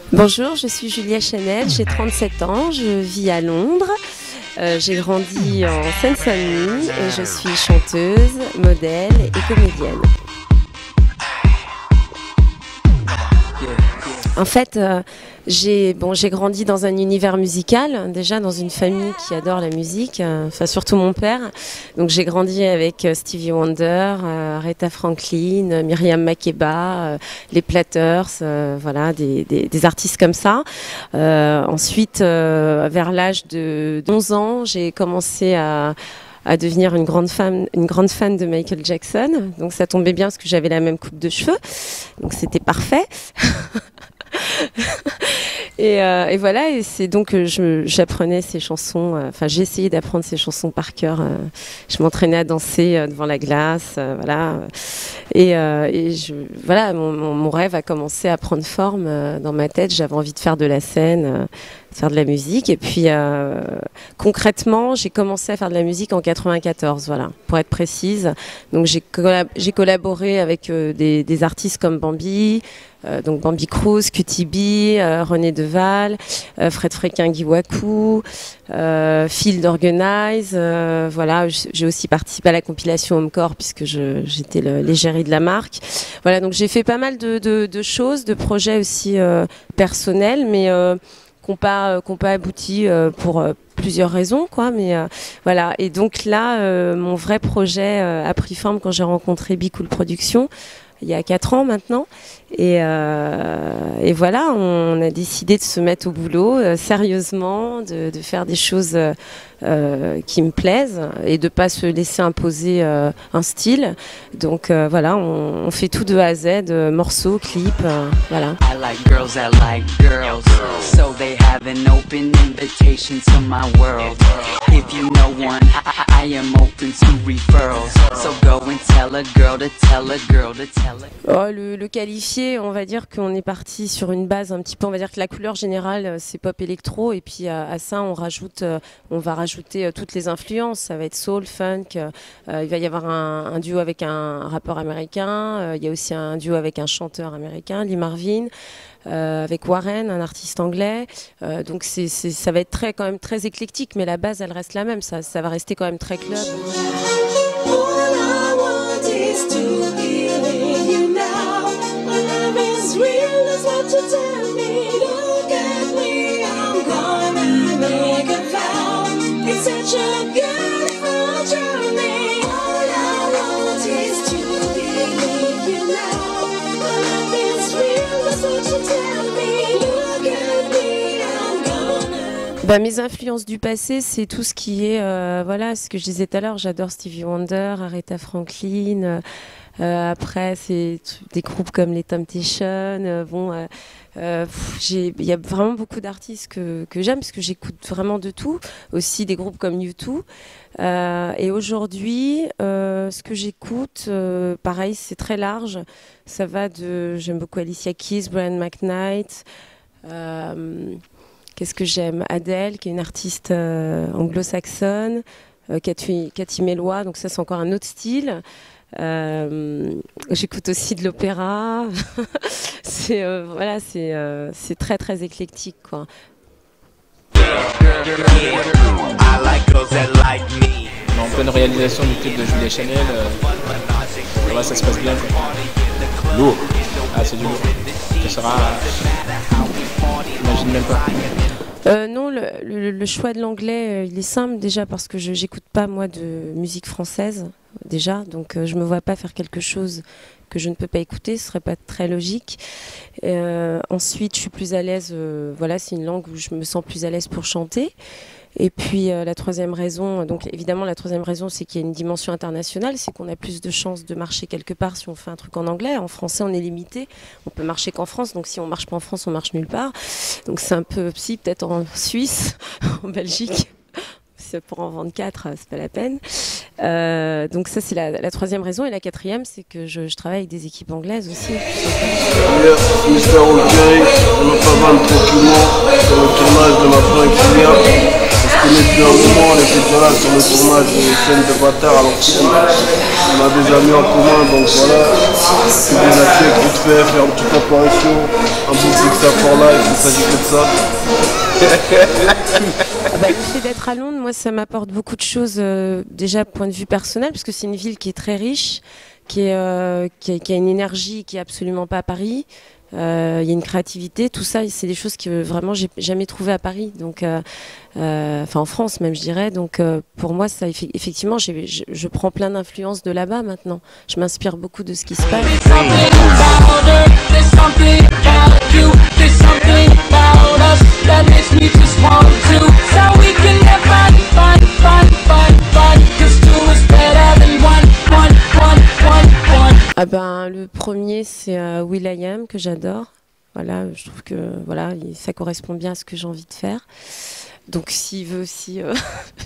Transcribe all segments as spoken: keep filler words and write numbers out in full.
Bonjour, je suis Julia Chanel, j'ai trente-sept ans, je vis à Londres. Euh, j'ai grandi en Seine-Saint-Denis et je suis chanteuse, modèle et comédienne. En fait, euh, j'ai bon, j'ai grandi dans un univers musical, déjà dans une famille qui adore la musique, euh, enfin surtout mon père. Donc j'ai grandi avec euh, Stevie Wonder, euh, Aretha Franklin, euh, Myriam Makeba, euh, les Platters, euh, voilà, des, des, des artistes comme ça. Euh, ensuite, euh, vers l'âge de onze ans, j'ai commencé à à devenir une grande fan, une grande fan de Michael Jackson. Donc ça tombait bien parce que j'avais la même coupe de cheveux, donc c'était parfait. et, euh, et voilà, et c'est donc que j'apprenais ces chansons, enfin euh, j'ai essayé d'apprendre ces chansons par cœur. Euh, je m'entraînais à danser euh, devant la glace, euh, voilà. Et, euh, et je, voilà, mon, mon, mon rêve a commencé à prendre forme euh, dans ma tête. J'avais envie de faire de la scène, euh, de faire de la musique. Et puis euh, concrètement, j'ai commencé à faire de la musique en quatre-vingt-quatorze, voilà, pour être précise. Donc j'ai collab j'ai collaboré avec euh, des, des artistes comme Bambi. Euh, donc Bambi Cruz, Q T B, euh, René Deval, euh, Fred Fréquin Guiwaku, euh, Field Organize, euh, voilà, j'ai aussi participé à la compilation Homecore puisque j'étais l'égérie de la marque. Voilà, donc j'ai fait pas mal de, de, de choses, de projets aussi euh, personnels, mais euh, qui n'ont pas, qu'on pas abouti euh, pour euh, plusieurs raisons, quoi. Mais euh, voilà, et donc là, euh, mon vrai projet euh, a pris forme quand j'ai rencontré Be Cool Productions. Il y a quatre ans maintenant, et, euh, et voilà, on a décidé de se mettre au boulot euh, sérieusement, de, de faire des choses euh, euh, qui me plaisent et de pas se laisser imposer euh, un style. Donc euh, voilà, on, on fait tout de A à Z, euh, morceaux, clips, euh, voilà. I like girls that like girls, so they have an open invitation to my world. If you know one, I, I am open to referrals, so go and tell a girl to tell a girl to tell. Oh, le, le qualifier, on va dire qu'on est parti sur une base un petit peu, on va dire que la couleur générale c'est pop électro et puis à, à ça on rajoute, on va rajouter toutes les influences, ça va être soul, funk, euh, il va y avoir un, un duo avec un rappeur américain, euh, il y a aussi un duo avec un chanteur américain, Lee Marvin, euh, avec Warren, un artiste anglais, euh, donc c'est, c'est, ça va être très, quand même très éclectique, mais la base elle reste la même, ça, ça va rester quand même très club. Bah, mes influences du passé, c'est tout ce qui est, euh, voilà, ce que je disais tout à l'heure, j'adore Stevie Wonder, Aretha Franklin, euh, euh, après c'est des groupes comme les Temptations, euh, bon, euh, euh, il y a vraiment beaucoup d'artistes que, que j'aime parce que j'écoute vraiment de tout, aussi des groupes comme U deux, euh, et aujourd'hui, euh, ce que j'écoute, euh, pareil, c'est très large, ça va de, j'aime beaucoup Alicia Keys, Brian McKnight, euh, qu'est-ce que j'aime? Adele, qui est une artiste euh, anglo-saxonne, euh, Cathy, Cathy Mellois, donc ça c'est encore un autre style. Euh, J'écoute aussi de l'opéra. c'est euh, voilà, c'est euh, c'est très très éclectique, quoi. En pleine réalisation du clip de Julia Chanel, euh, voilà, ça se passe bien. Lourd. Ah, c'est du lourd. Ça sera. J'imagine même pas. Euh, non, le, le, le choix de l'anglais, euh, il est simple déjà parce que je j'écoute pas moi de musique française déjà, donc euh, je me vois pas faire quelque chose que je ne peux pas écouter, ce serait pas très logique. Euh, ensuite, je suis plus à l'aise, euh, voilà, c'est une langue où je me sens plus à l'aise pour chanter. Et puis euh, la troisième raison, donc évidemment la troisième raison, c'est qu'il y a une dimension internationale, c'est qu'on a plus de chances de marcher quelque part si on fait un truc en anglais. En français, on est limité, on peut marcher qu'en France, donc si on marche pas en France, on marche nulle part. Donc c'est un peu psy, peut-être en Suisse, en Belgique. Pour en vendre quatre, c'est pas la peine. Euh, donc ça c'est la, la troisième raison. Et la quatrième, c'est que je, je travaille avec des équipes anglaises aussi. mister O J, je me prépare tranquillement sur le tournage de ma fin Kylian. connais depuis un moment, on était déjà là sur le tournage de scène de bâtard à l'ancienne. On a des amis en commun, donc voilà. C'est bien la check, vite fait, faire une petite apparition, un beau Pixar for life, il s'agit que de ça. Ah bah, le fait d'être à Londres, moi, ça m'apporte beaucoup de choses, euh, déjà point de vue personnel, parce que c'est une ville qui est très riche, qui, est, euh, qui, a, qui a une énergie qui est absolument pas à Paris. Euh, il y a une créativité, tout ça, c'est des choses que vraiment j'ai jamais trouvées à Paris, donc, euh, euh, enfin en France même, je dirais. Donc euh, pour moi, ça, effectivement, je, je prends plein d'influences de là-bas maintenant. Je m'inspire beaucoup de ce qui se passe. Ah ben, le premier, c'est euh, will.i.am que j'adore. Voilà, je trouve que voilà, ça correspond bien à ce que j'ai envie de faire. Donc s'il veut aussi, euh...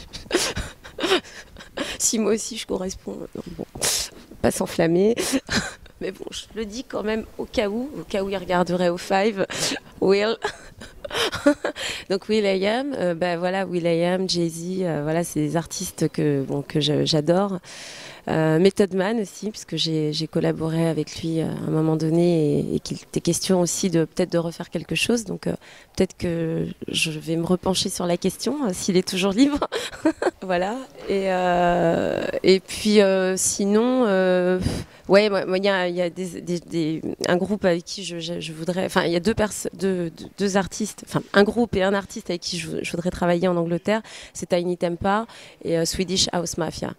si moi aussi je corresponds, non, bon, pas s'enflammer. Mais bon, je le dis quand même au cas où, au cas où il regarderait au Five, Will. Donc will.i.am, euh, bah voilà, will.i.am, Jay-Z, euh, voilà, c'est des artistes que bon que j'adore. Euh, Method Man aussi, puisque j'ai collaboré avec lui à un moment donné et, et qu'il était question aussi de peut-être de refaire quelque chose. Donc euh, peut-être que je vais me repencher sur la question, euh, s'il est toujours libre. Voilà. Et, euh, et puis euh, sinon, euh, ouais, il y a, y a des, des, des, un groupe avec qui je, je, je voudrais, enfin il y a deux, deux, deux artistes, enfin un groupe et un artiste avec qui je, je voudrais travailler en Angleterre, c'est Tinie Tempah et euh, Swedish House Mafia.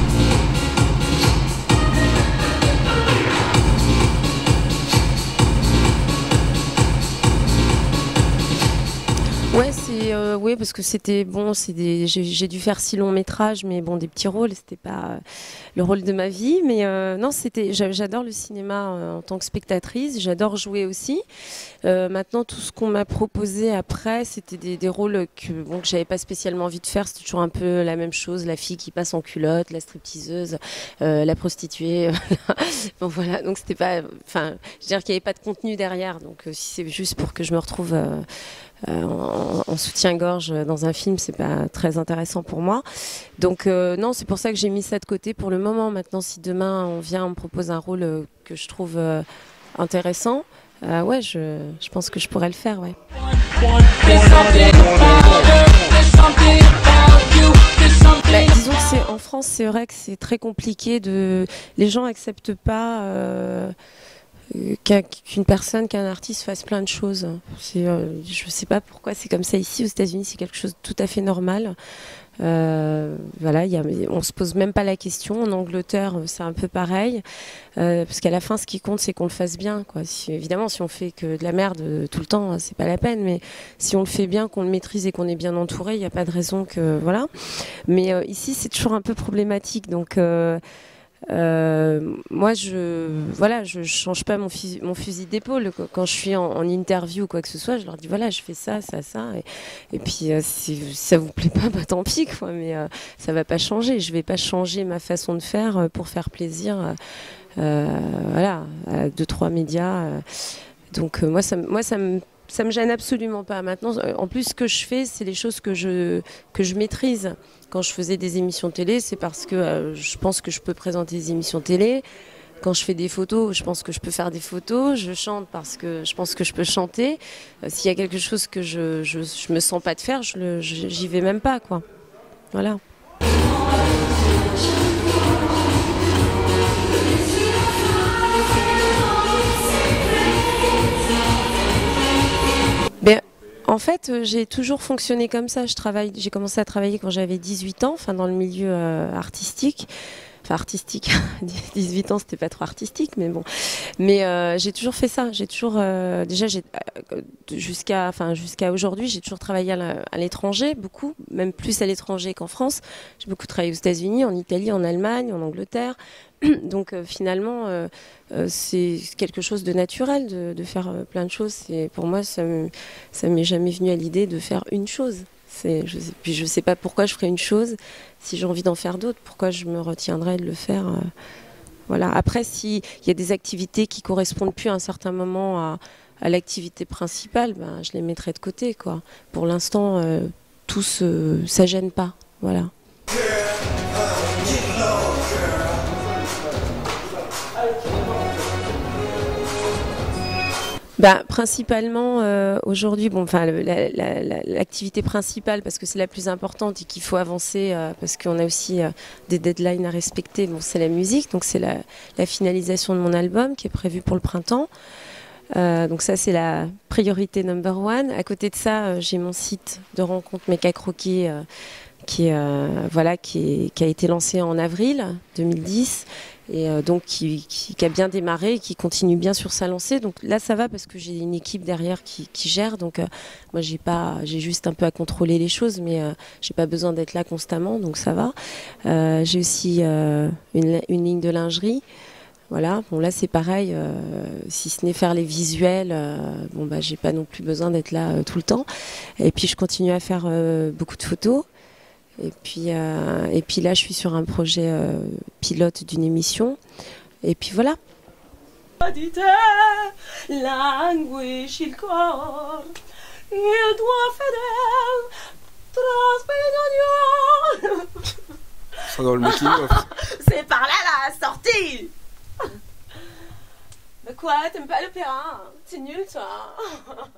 Ouais, c'est euh, ouais, parce que c'était bon, c'est des j'ai dû faire six longs métrages, mais bon, des petits rôles, c'était pas euh, le rôle de ma vie, mais euh, non, c'était j'adore le cinéma euh, en tant que spectatrice, j'adore jouer aussi. Euh, maintenant, tout ce qu'on m'a proposé après, c'était des, des rôles que bon que j'avais pas spécialement envie de faire, c'était toujours un peu la même chose, la fille qui passe en culotte, la stripteaseuse, euh, la prostituée. Bon voilà, donc c'était pas, enfin, je veux dire qu'il y avait pas de contenu derrière, donc euh, si c'est juste pour que je me retrouve euh, Euh, en, en soutien-gorge dans un film, c'est pas très intéressant pour moi. Donc euh, non, c'est pour ça que j'ai mis ça de côté pour le moment. Maintenant, si demain on vient, on me propose un rôle euh, que je trouve euh, intéressant, euh, ouais, je, je pense que je pourrais le faire, ouais. Bah, disons que c'est en France, c'est vrai que c'est très compliqué de, les gens acceptent pas. Euh, qu'une personne, qu'un artiste fasse plein de choses. Euh, je ne sais pas pourquoi c'est comme ça ici. Aux États-Unis, c'est quelque chose de tout à fait normal. Euh, voilà, y a, on ne se pose même pas la question. En Angleterre, c'est un peu pareil. Euh, parce qu'à la fin, ce qui compte, c'est qu'on le fasse bien, quoi. Si, évidemment, si on fait que de la merde tout le temps, c'est pas la peine. Mais si on le fait bien, qu'on le maîtrise et qu'on est bien entouré, il n'y a pas de raison que... Voilà. Mais euh, ici, c'est toujours un peu problématique. Donc... Euh, Euh, moi, je voilà, je change pas mon fusil, mon fusil d'épaule quand je suis en, en interview ou quoi que ce soit. Je leur dis voilà, je fais ça, ça, ça, et, et puis euh, si ça vous plaît pas, bah tant pis quoi. Mais euh, ça va pas changer. Je vais pas changer ma façon de faire pour faire plaisir. Euh, voilà, à deux trois médias. Euh, donc euh, moi, ça, moi, ça me ça me gêne absolument pas. Maintenant, en plus, ce que je fais, c'est les choses que je que je maîtrise. Quand je faisais des émissions télé, c'est parce que euh, je pense que je peux présenter des émissions télé. Quand je fais des photos, je pense que je peux faire des photos. Je chante parce que je pense que je peux chanter. Euh, S'il y a quelque chose que je, je, je me sens pas de faire, je le, je, j'y vais même pas, quoi. Voilà. Ben, en fait, euh, j'ai toujours fonctionné comme ça. Je travaille, j'ai commencé à travailler quand j'avais dix-huit ans, enfin dans le milieu euh, artistique. Enfin artistique, dix-huit ans, c'était pas trop artistique, mais bon. Mais euh, j'ai toujours fait ça. J'ai toujours, euh, déjà, j'ai euh, jusqu'à, enfin jusqu'à aujourd'hui, j'ai toujours travaillé à l'étranger, beaucoup, même plus à l'étranger qu'en France. J'ai beaucoup travaillé aux États-Unis, en Italie, en Allemagne, en Angleterre. Donc euh, finalement, euh, euh, c'est quelque chose de naturel de, de faire euh, plein de choses. Et pour moi, ça me, ça m'est jamais venu à l'idée de faire une chose. Je sais, puis je ne sais pas pourquoi je ferais une chose si j'ai envie d'en faire d'autres. Pourquoi je me retiendrais de le faire euh, voilà. Après, s'il y a des activités qui ne correspondent plus à un certain moment à, à l'activité principale, ben, je les mettrai de côté, quoi. Pour l'instant, euh, tout se, ça gêne pas, voilà. Bah, principalement euh, aujourd'hui, bon, enfin l'activité la, la, la, principale parce que c'est la plus importante et qu'il faut avancer euh, parce qu'on a aussi euh, des deadlines à respecter. Bon, c'est la musique, donc c'est la, la finalisation de mon album qui est prévu pour le printemps. Euh, donc ça c'est la priorité number one. À côté de ça, euh, j'ai mon site de rencontre Méca Croquis euh, qui, euh, voilà, qui, est, qui a été lancé en avril deux mille dix. Et euh, donc qui, qui, qui a bien démarré et qui continue bien sur sa lancée. Donc là ça va parce que j'ai une équipe derrière qui, qui gère. Donc euh, moi j'ai pas, j'ai juste un peu à contrôler les choses, mais euh, j'ai pas besoin d'être là constamment, donc ça va. Euh, j'ai aussi euh, une, une ligne de lingerie. Voilà, bon là c'est pareil, euh, si ce n'est faire les visuels, euh, bon bah j'ai pas non plus besoin d'être là euh, tout le temps. Et puis je continue à faire euh, beaucoup de photos. Et puis, euh, et puis là, je suis sur un projet euh, pilote d'une émission. Et puis voilà. Languisce il cor, il tuo fedel traspegnagnon. Ça dans le making-of. C'est par là la sortie. Mais quoi, t'aimes pas l'opéra? C'est nul, toi.